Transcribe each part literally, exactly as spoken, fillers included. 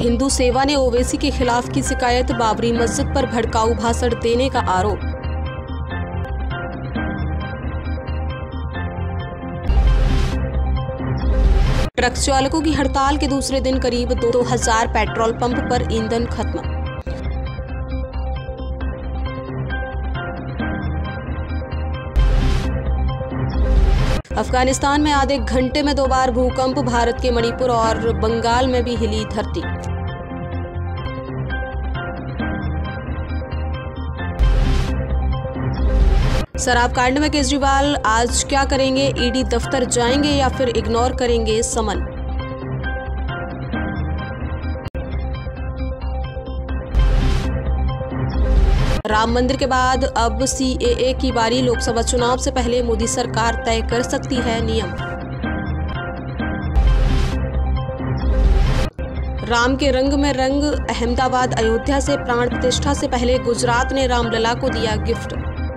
हिंदू सेवा ने ओवैसी के खिलाफ की शिकायत, बाबरी मस्जिद पर भड़काऊ भाषण देने का आरोप। ट्रक चालकों की हड़ताल के दूसरे दिन करीब दो हजार पेट्रोल पंप पर ईंधन खत्म। अफगानिस्तान में आधे घंटे में दो बार भूकंप, भारत के मणिपुर और बंगाल में भी हिली धरती। शराब कांड में केजरीवाल आज क्या करेंगे? ईडी दफ्तर जाएंगे या फिर इग्नोर करेंगे समन? राम मंदिर के बाद अब सीएए की बारी, लोकसभा चुनाव से पहले मोदी सरकार तय कर सकती है नियम। राम के रंग में रंग, अहमदाबाद अयोध्या से प्राण प्रतिष्ठा से पहले गुजरात ने रामलला को दिया गिफ्ट।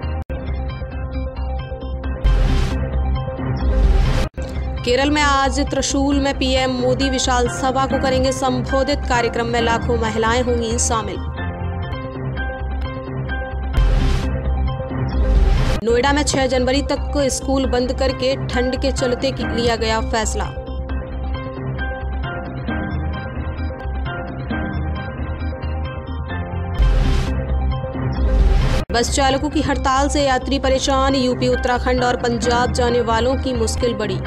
केरल में आज त्रिशूल में पीएम मोदी विशाल सभा को करेंगे संबोधित, कार्यक्रम में लाखों महिलाएं होंगी शामिल। नोएडा में छह जनवरी तक स्कूल बंद करके ठंड के चलते लिया गया फैसला। बस चालकों की हड़ताल से यात्री परेशान, यूपी, उत्तराखंड और पंजाब जाने वालों की मुश्किल बढ़ी।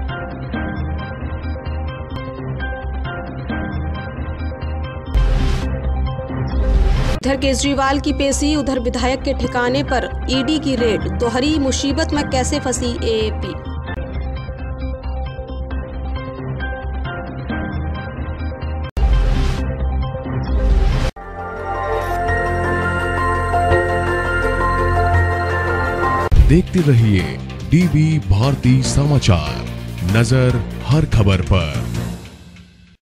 इधर केजरीवाल की पेशी, उधर विधायक के ठिकाने पर ईडी की रेड, दोहरी मुसीबत में कैसे फंसी एएपी। देखते रहिए डीबी भारती समाचार, नजर हर खबर पर।